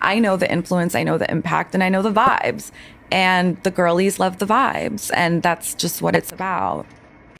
I know the influence, I know the impact, and I know the vibes. And the girlies love the vibes. And that's just what it's about.